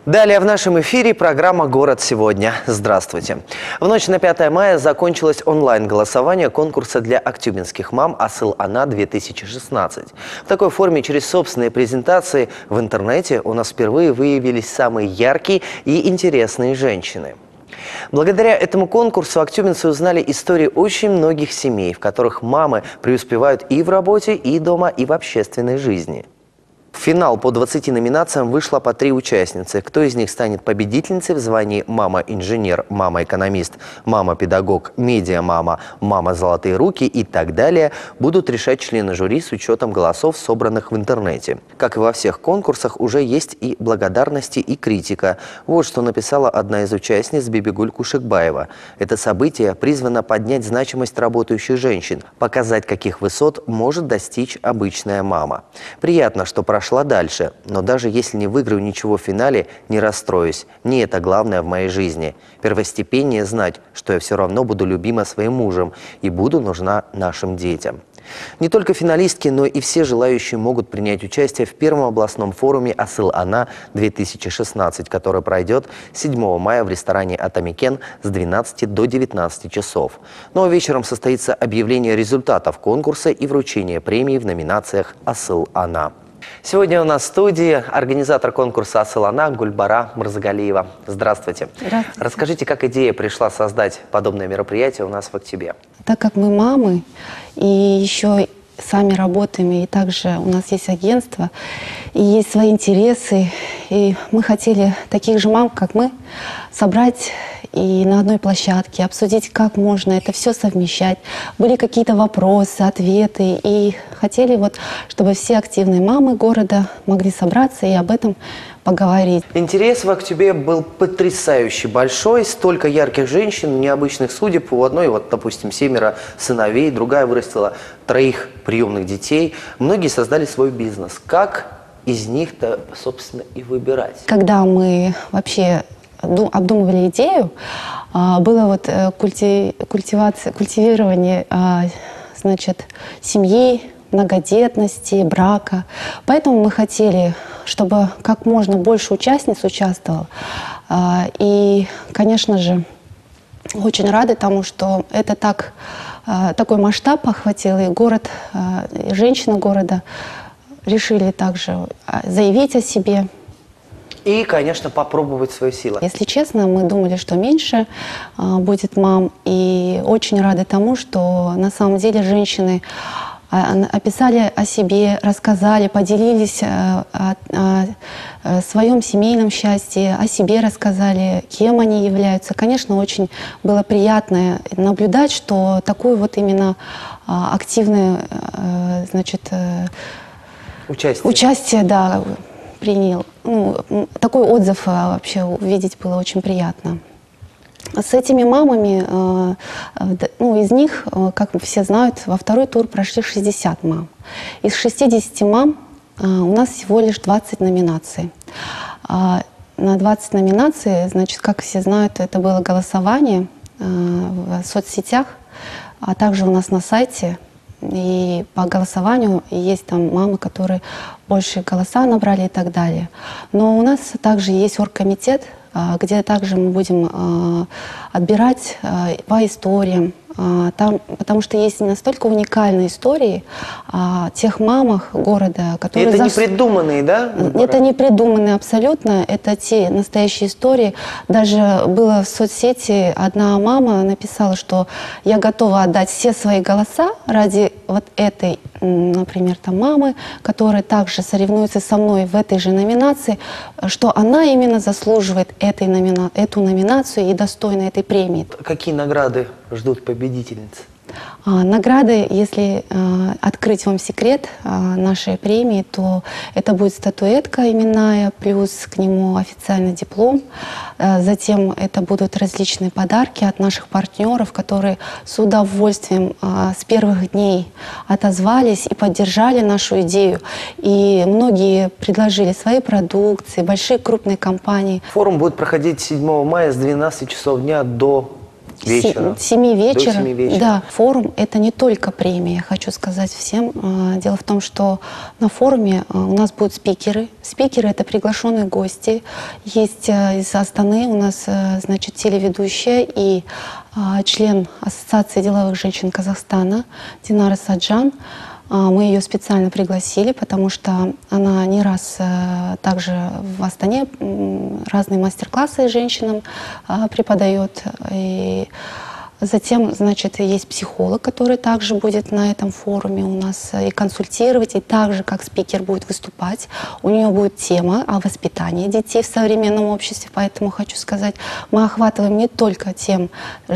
Далее в нашем эфире программа «Город сегодня». Здравствуйте. В ночь на 5 мая закончилось онлайн-голосование конкурса для актюбинских мам «Асыл-Ана-2016». В такой форме через собственные презентации в интернете у нас впервые выявились самые яркие и интересные женщины. Благодаря этому конкурсу актюбинцы узнали истории очень многих семей, в которых мамы преуспевают и в работе, и дома, и в общественной жизни. В финал по 20 номинациям вышло по 3 участницы. Кто из них станет победительницей в звании «Мама-инженер», «Мама-экономист», «Мама-педагог», «Медиа-мама», «Мама золотые руки» и так далее, будут решать члены жюри с учетом голосов, собранных в интернете. Как и во всех конкурсах, уже есть и благодарности, и критика. Вот что написала одна из участниц Бибигуль Кушекбаева. Это событие призвано поднять значимость работающих женщин, показать, каких высот может достичь обычная мама. Приятно, что прошла дальше, но даже если не выиграю ничего в финале, не расстроюсь. Не это главное в моей жизни. Первостепеннее знать, что я все равно буду любима своим мужем и буду нужна нашим детям. Не только финалистки, но и все желающие могут принять участие в первом областном форуме «Асыл-Ана-2016», который пройдет 7 мая в ресторане «Атамикен» с 12 до 19 часов. Ну а вечером состоится объявление результатов конкурса и вручение премии в номинациях «Асыл-Ана». Сегодня у нас в студии организатор конкурса «Асыл-Ана» Гульбара Мырзагалиева. Здравствуйте. Здравствуйте. Расскажите, как идея пришла создать подобное мероприятие у нас в Октябре? Так как мы мамы и еще сами работаем, и также у нас есть агентство, и есть свои интересы, и мы хотели таких же мам, как мы, собрать и на одной площадке, обсудить, как можно это все совмещать. Были какие-то вопросы, ответы, и хотели вот, чтобы все активные мамы города могли собраться и об этом поговорить. Интерес в Октябре был потрясающе большой. Столько ярких женщин, необычных судеб. У одной, вот, допустим, 7 сыновей, другая вырастила 3 приемных детей. Многие создали свой бизнес. Как из них-то, собственно, и выбирать? Когда мы вообще обдумывали идею, было вот культивирование, значит, семьи, многодетности, брака. Поэтому мы хотели, чтобы как можно больше участниц участвовало. И, конечно же, очень рады тому, что это такой масштаб охватил, и город, и женщины города решили также заявить о себе. И, конечно, попробовать свои силы. Если честно, мы думали, что меньше будет мам. И очень рады тому, что на самом деле женщины описали о себе, рассказали, поделились о своем семейном счастье, о себе рассказали, кем они являются. Конечно, очень было приятно наблюдать, что такое вот именно активное, значит, участие, да, принял. Ну, такой отзыв вообще увидеть было очень приятно. С этими мамами, ну, из них, как все знают, во второй тур прошли 60 мам. Из 60 мам у нас всего лишь 20 номинаций. На 20 номинаций, значит, как все знают, это было голосование в соцсетях, а также у нас на сайте. И по голосованию есть там мамы, которые больше голоса набрали и так далее. Но у нас также есть оргкомитет, где также мы будем отбирать по историям. Потому что есть настолько уникальные истории о тех мамах города, которые... Это не придуманные, да? Это не придуманные абсолютно, это те настоящие истории. Даже было в соцсети, одна мама написала, что я готова отдать все свои голоса ради вот этой, например, там мамы, которая также соревнуется со мной в этой же номинации, что она именно заслуживает эту номинацию и достойна этой премии. Какие награды ждут победительниц? Награды, если открыть вам секрет нашей премии, то это будет статуэтка именная, плюс к нему официальный диплом. Затем это будут различные подарки от наших партнеров, которые с удовольствием с первых дней отозвались и поддержали нашу идею. И многие предложили свои продукции, большие крупные компании. Форум будет проходить 7 мая с 12 часов дня до Вечера. 7 вечера. До 7 вечера. Да, форум – это не только премия, хочу сказать всем. Дело в том, что на форуме у нас будут спикеры. Спикеры – это приглашенные гости. Есть из Астаны у нас, значит, телеведущая и член Ассоциации деловых женщин Казахстана Динара Саджан. Мы ее специально пригласили, потому что она не раз также в Астане разные мастер-классы женщинам преподает. И затем, значит, есть психолог, который также будет на этом форуме у нас и консультировать, и также как спикер будет выступать. У нее будет тема о воспитании детей в современном обществе, поэтому хочу сказать, мы охватываем не только тем,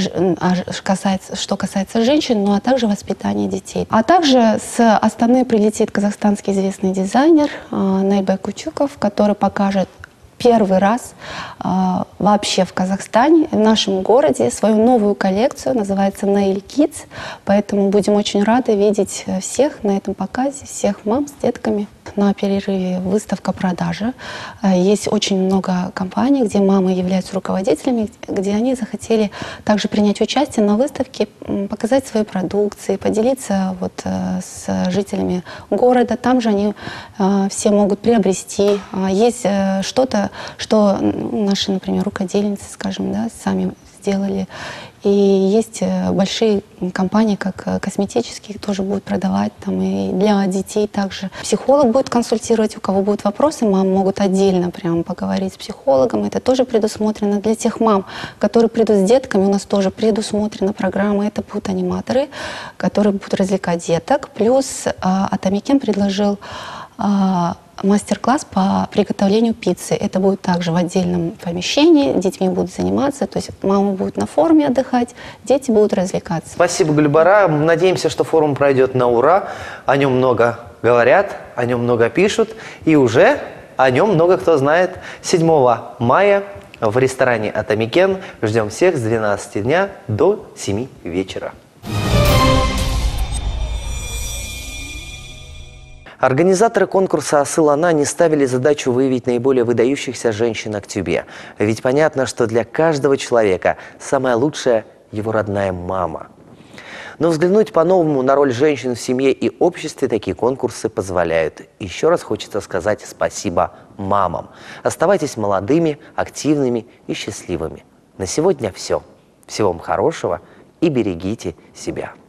что касается женщин, но также воспитания детей. А также с Астаны прилетит казахстанский известный дизайнер Найбек Кучуков, который покажет первый раз вообще в Казахстане, в нашем городе, свою новую коллекцию, называется Nail Kids. Поэтому будем очень рады видеть всех на этом показе, всех мам с детками. На перерыве выставка-продажа. Есть очень много компаний, где мамы являются руководителями, где они захотели также принять участие на выставке, показать свои продукции, поделиться вот с жителями города. Там же они все могут приобрести. Есть что-то, что наши, например, рукодельницы, скажем, да, сами сделали. И есть большие компании, как косметические, тоже будут продавать, там, и для детей также. Психолог будет консультировать, у кого будут вопросы, мамы могут отдельно прям поговорить с психологом. Это тоже предусмотрено для тех мам, которые придут с детками. У нас тоже предусмотрена программа. Это будут аниматоры, которые будут развлекать деток. Плюс Атамекен предложил мастер-класс по приготовлению пиццы. Это будет также в отдельном помещении, детьми будут заниматься, то есть мама будет на форуме отдыхать, дети будут развлекаться. Спасибо, Гульбара. Надеемся, что форум пройдет на ура. О нем много говорят, о нем много пишут, и уже о нем много кто знает. 7 мая в ресторане Атамекен ждем всех с 12 дня до 7 вечера. Организаторы конкурса «Асыл Ана» не ставили задачу выявить наиболее выдающихся женщин Актюбе. Ведь понятно, что для каждого человека самая лучшая – его родная мама. Но взглянуть по-новому на роль женщин в семье и обществе такие конкурсы позволяют. Еще раз хочется сказать спасибо мамам. Оставайтесь молодыми, активными и счастливыми. На сегодня все. Всего вам хорошего и берегите себя.